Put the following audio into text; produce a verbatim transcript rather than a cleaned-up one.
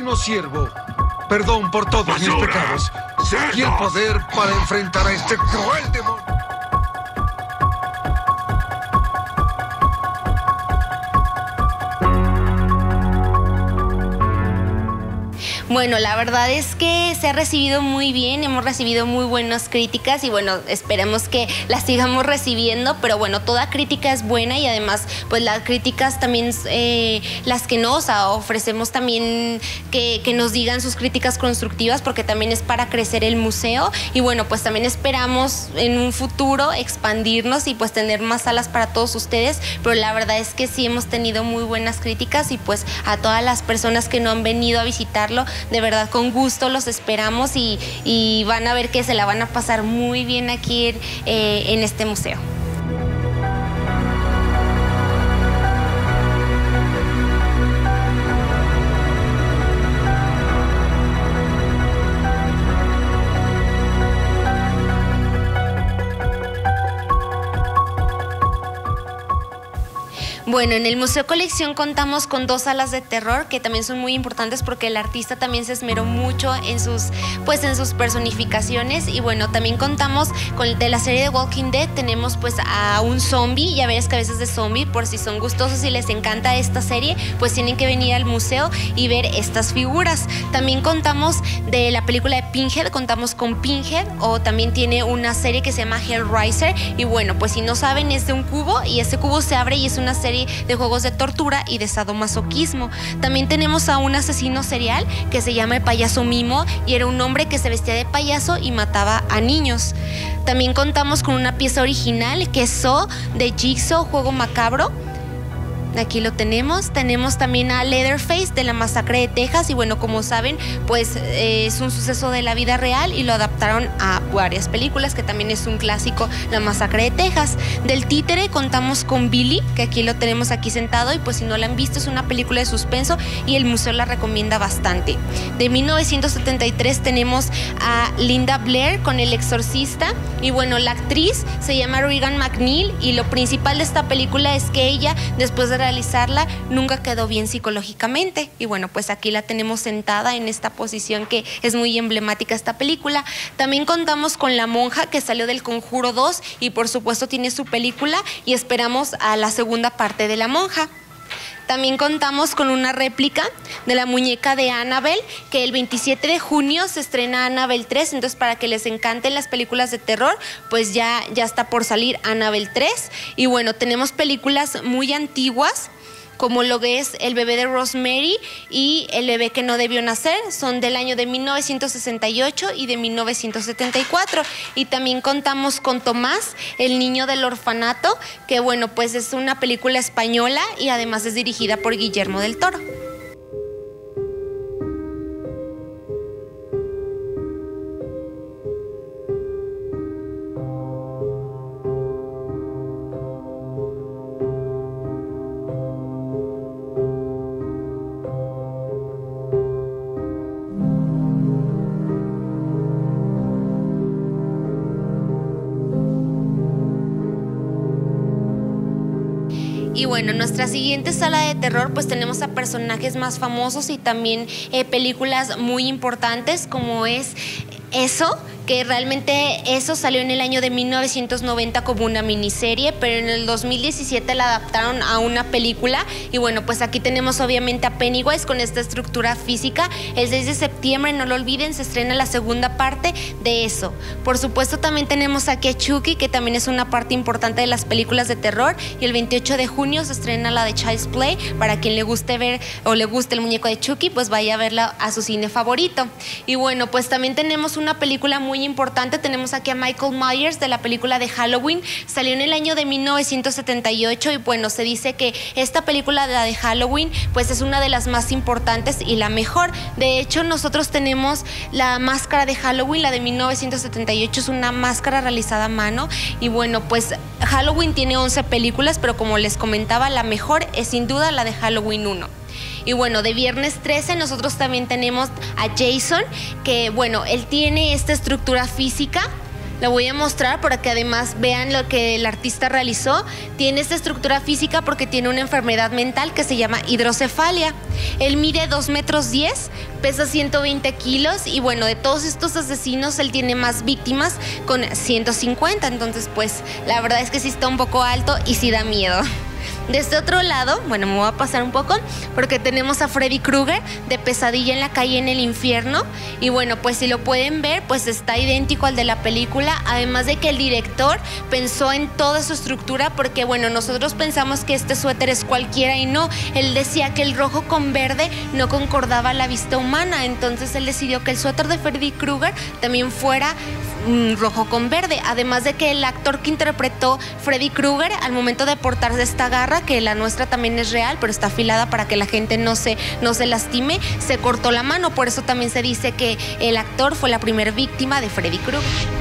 eterno siervo, perdón por todos mis pecados y el poder para enfrentar a este cruel demonio. Bueno, la verdad es que se ha recibido muy bien, hemos recibido muy buenas críticas y bueno, esperemos que las sigamos recibiendo, pero bueno, toda crítica es buena y además pues las críticas también, eh, las que nos ofrecemos también que, que nos digan sus críticas constructivas porque también es para crecer el museo y bueno, pues también esperamos en un futuro expandirnos y pues tener más salas para todos ustedes, pero la verdad es que sí hemos tenido muy buenas críticas y pues a todas las personas que no han venido a visitarlo, de verdad con gusto los esperamos y, y van a ver que se la van a pasar muy bien aquí en, eh, en este museo. Bueno, en el Museo Colección contamos con dos salas de terror que también son muy importantes porque el artista también se esmeró mucho en sus, pues, en sus personificaciones y bueno, también contamos con de la serie de Walking Dead, tenemos pues a un zombie y a varias cabezas de zombie, por si son gustosos y les encanta esta serie, pues tienen que venir al museo y ver estas figuras. También contamos de la película de Pinhead, contamos con Pinhead o también tiene una serie que se llama Hellraiser y bueno, pues si no saben es de un cubo y ese cubo se abre y es una serie de juegos de tortura y de sadomasoquismo. También tenemos a un asesino serial que se llama el payaso Mimo y era un hombre que se vestía de payaso y mataba a niños. También contamos con una pieza original que es Saw de Jigsaw, juego macabro. Aquí lo tenemos, tenemos también a Leatherface de la masacre de Texas y bueno, como saben, pues eh, es un suceso de la vida real y lo adaptaron a varias películas, que también es un clásico, la masacre de Texas. Del títere contamos con Billy, que aquí lo tenemos aquí sentado y pues si no la han visto es una película de suspenso y el museo la recomienda bastante. De mil novecientos setenta y tres tenemos a Linda Blair con El Exorcista y bueno, la actriz se llama Regan McNeil y lo principal de esta película es que ella, después de realizarla, nunca quedó bien psicológicamente y bueno, pues aquí la tenemos sentada en esta posición que es muy emblemática esta película. También contamos con La Monja, que salió del Conjuro dos y por supuesto tiene su película y esperamos a la segunda parte de La Monja. También contamos con una réplica de la muñeca de Annabelle, que el veintisiete de junio se estrena Annabelle tres, entonces para que les encanten las películas de terror, pues ya, ya está por salir Annabelle tres. Y bueno, tenemos películas muy antiguas, como lo que es El bebé de Rosemary y El bebé que no debió nacer, son del año de mil novecientos sesenta y ocho y de mil novecientos setenta y cuatro. Y también contamos con Tomás, el niño del orfanato, que bueno, pues es una película española y además es dirigida por Guillermo del Toro. Y bueno, en nuestra siguiente sala de terror pues tenemos a personajes más famosos y también eh, películas muy importantes como es Eso, que realmente Eso salió en el año de mil novecientos noventa como una miniserie, pero en el dos mil diecisiete la adaptaron a una película y bueno, pues aquí tenemos obviamente a Pennywise con esta estructura física. El seis de septiembre, no lo olviden, se estrena la segunda parte de Eso. Por supuesto también tenemos aquí a Chucky, que también es una parte importante de las películas de terror y el veintiocho de junio se estrena la de Child's Play. Para quien le guste ver o le guste el muñeco de Chucky, pues vaya a verla a su cine favorito. Y bueno, pues también tenemos una película muy importante, tenemos aquí a Michael Myers de la película de Halloween, salió en el año de mil novecientos setenta y ocho y bueno, se dice que esta película, la de Halloween, pues es una de las más importantes y la mejor. De hecho, nosotros tenemos la máscara de Halloween, la de mil novecientos setenta y ocho, es una máscara realizada a mano y bueno, pues Halloween tiene once películas, pero como les comentaba, la mejor es sin duda la de Halloween uno. Y bueno, de viernes trece nosotros también tenemos a Jason, que bueno, él tiene esta estructura física La voy a mostrar para que además vean lo que el artista realizó. Tiene esta estructura física porque tiene una enfermedad mental que se llama hidrocefalia. Él mide dos metros diez, pesa ciento veinte kilos y bueno, de todos estos asesinos él tiene más víctimas con ciento cincuenta. Entonces pues la verdad es que sí está un poco alto y sí da miedo. De este otro lado, bueno, me voy a pasar un poco porque tenemos a Freddy Krueger de Pesadilla en la calle en el infierno. Y bueno, pues si lo pueden ver, pues está idéntico al de la película. Además de que el director pensó en toda su estructura porque, bueno, nosotros pensamos que este suéter es cualquiera y no. Él decía que el rojo con verde no concordaba a la vista humana. Entonces él decidió que el suéter de Freddy Krueger también fuera mm, rojo con verde. Además de que el actor que interpretó Freddy Krueger al momento de portarse esta garra, que la nuestra también es real, pero está afilada para que la gente no se, no se lastime, se cortó la mano. Por eso también se dice que el actor fue la primera víctima de Freddy Krueger.